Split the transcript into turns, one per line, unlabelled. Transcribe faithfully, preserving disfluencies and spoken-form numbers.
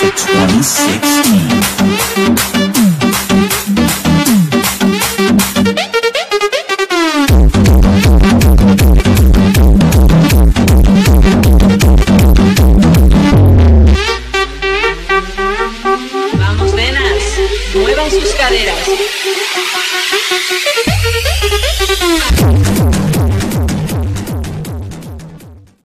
to twenty sixteen.
Vamos, nenas, muevan sus caderas.